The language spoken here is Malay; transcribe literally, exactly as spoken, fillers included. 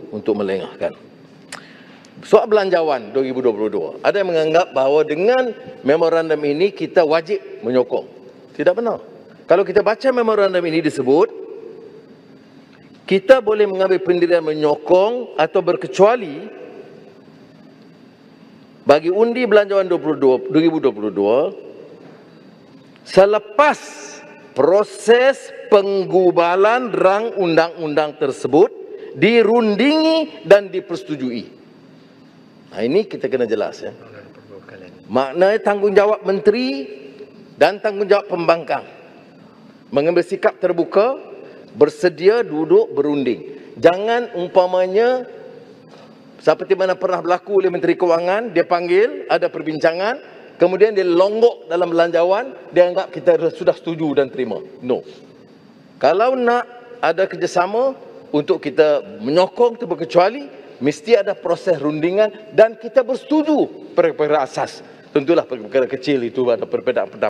untuk melengahkan. Soal belanjawan dua ribu dua puluh dua, ada yang menganggap bahawa dengan memorandum ini kita wajib menyokong. Tidak benar. Kalau kita baca memorandum ini disebut, kita boleh mengambil pendirian menyokong atau berkecuali bagi undi belanjawan dua ribu dua puluh dua selepas proses penggubalan rang undang-undang tersebut dirundingi dan dipersetujui. Nah, ini kita kena jelas ya. Maknanya tanggungjawab menteri dan tanggungjawab pembangkang mengambil sikap terbuka, bersedia duduk berunding. Jangan umpamanya seperti mana pernah berlaku oleh Menteri Kewangan, dia panggil, ada perbincangan, kemudian dia longgok dalam belanjawan, dia anggap kita sudah setuju dan terima. No. Kalau nak ada kerjasama untuk kita menyokong terkecuali, mesti ada proses rundingan dan kita bersetuju perkara asas. Tentulah perkara kecil itu ada perbezaan pendapat.